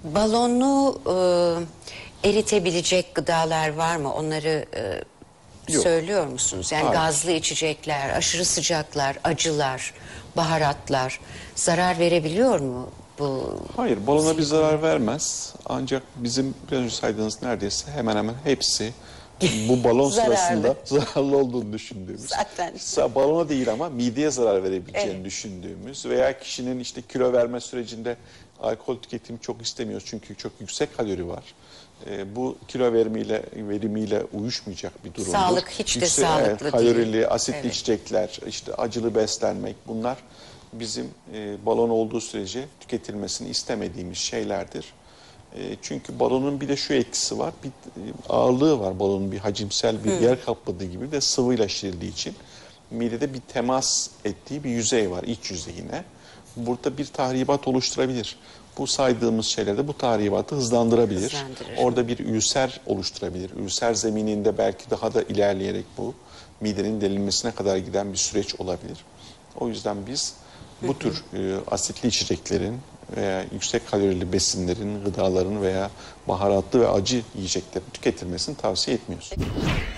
Balonu eritebilecek gıdalar var mı? Onları Yok. söylüyor musunuz? Yani Hayır. gazlı içecekler, aşırı sıcaklar, acılar, baharatlar zarar verebiliyor mu bu Hayır, balona bir silikona? zarar vermez. Ancak bizim biraz önce saydığınız neredeyse hemen hemen hepsi bu balon Zararlı. sırasında zararlı olduğunu düşündüğümüz. Zaten. Balona değil ama mideye zarar verebileceğini Evet. düşündüğümüz veya kişinin işte kilo verme sürecinde alkol tüketimi çok istemiyoruz çünkü çok yüksek kalori var. Bu kilo verimiyle uyuşmayacak bir durumdur. Sağlık hiç de sağlıklı değil. Kalorili, asitli Evet. içecekler, işte acılı beslenmek, bunlar bizim balon olduğu sürece tüketilmesini istemediğimiz şeylerdir. Çünkü balonun bir de şu etkisi var, bir ağırlığı var balonun, bir hacimsel bir yer kapladığı gibi de sıvıyla şişirildiği için midede bir temas ettiği bir yüzey var, iç yüzeyine. Burada bir tahribat oluşturabilir. Bu saydığımız şeyler de bu tahribatı hızlandırabilir. Hızlandırır. Orada bir ülser oluşturabilir. Ülser zemininde belki daha da ilerleyerek bu midenin delinmesine kadar giden bir süreç olabilir. O yüzden biz bu tür asitli içeceklerin veya yüksek kalorili besinlerin, gıdaların veya baharatlı ve acı yiyeceklerin tüketilmesini tavsiye etmiyoruz.